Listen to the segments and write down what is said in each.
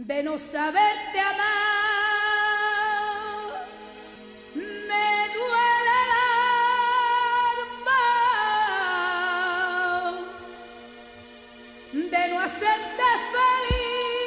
de no saberte amar. Me duele el alma de no hacerte feliz.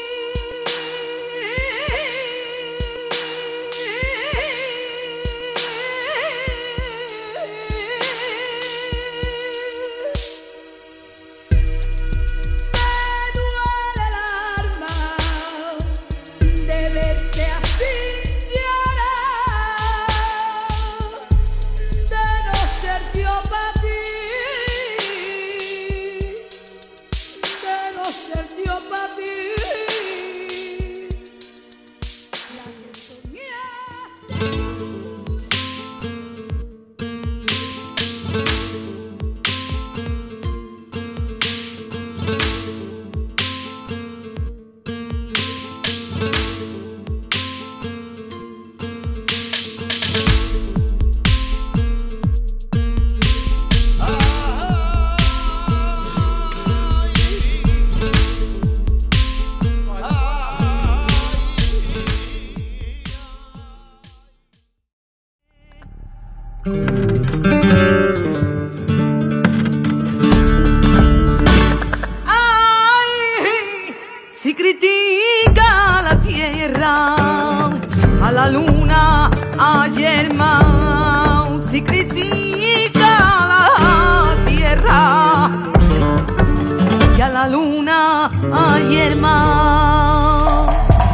Si critica la tierra, a la luna, a Yerma. Si critica la tierra y a la luna, a Yerma.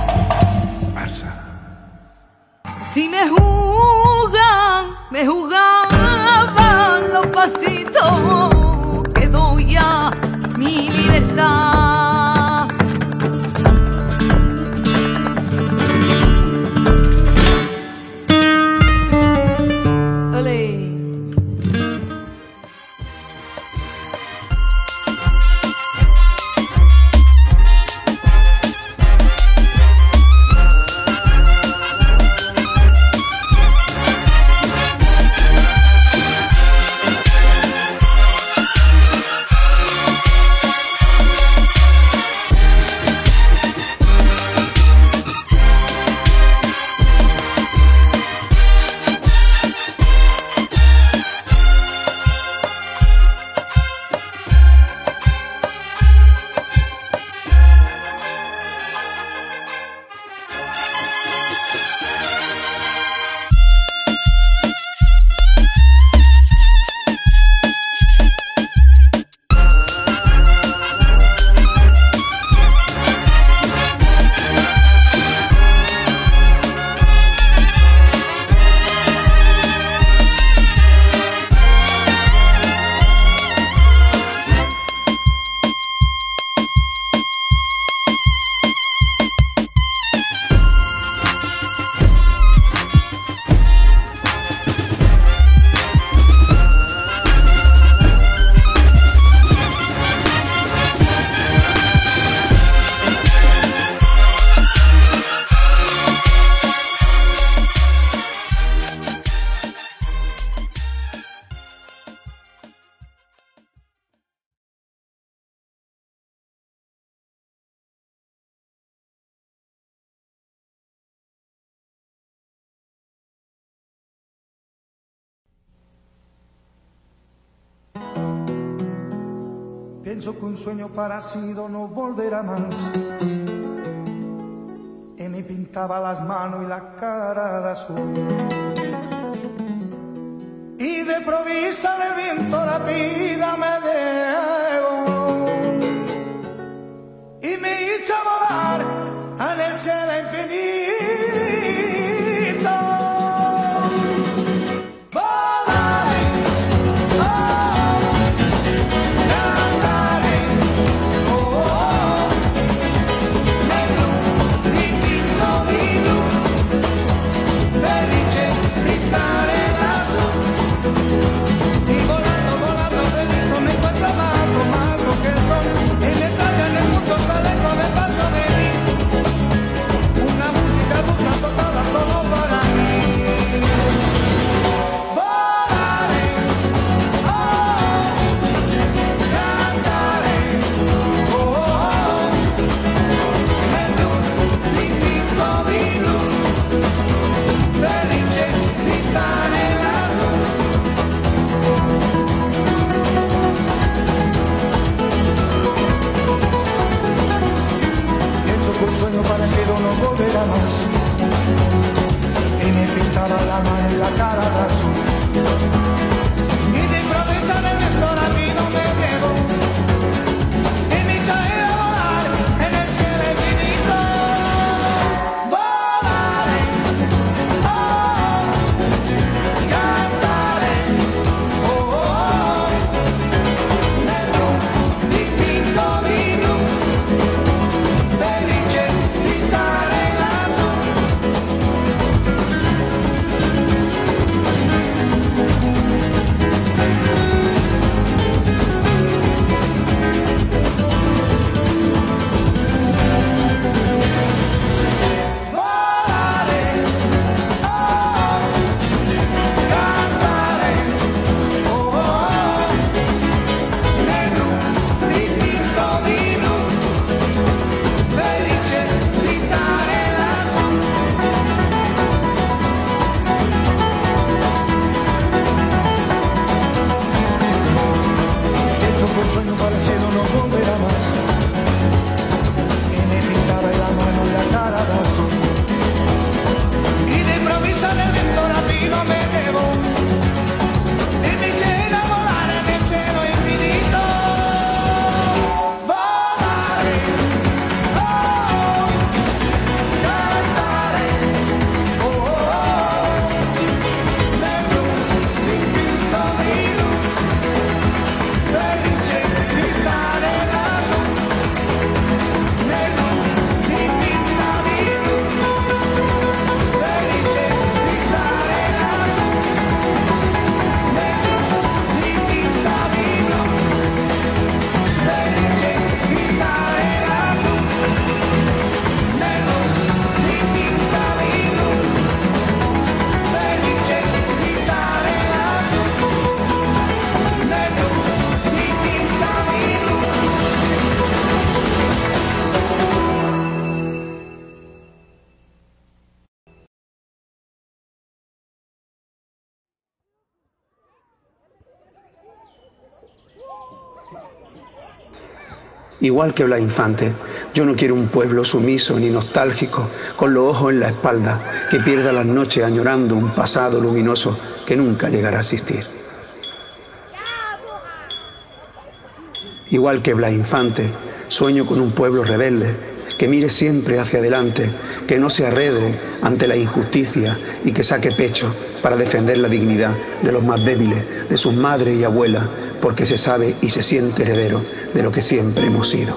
Si me jugaban los pasitos que doy a mi libertad. Pienso que un sueño parecido no volverá más. Y me pintaba las manos y la cara de azul. Y de provisa el viento la vida me dejó. Y me hizo volar en el cielo infinito. Volando, feliz, me encuentro más. Igual que Blas Infante, yo no quiero un pueblo sumiso ni nostálgico, con los ojos en la espalda, que pierda las noches añorando un pasado luminoso que nunca llegará a existir. Igual que Blas Infante, sueño con un pueblo rebelde, que mire siempre hacia adelante, que no se arredre ante la injusticia y que saque pecho para defender la dignidad de los más débiles, de sus madres y abuelas, porque se sabe y se siente heredero de lo que siempre hemos sido.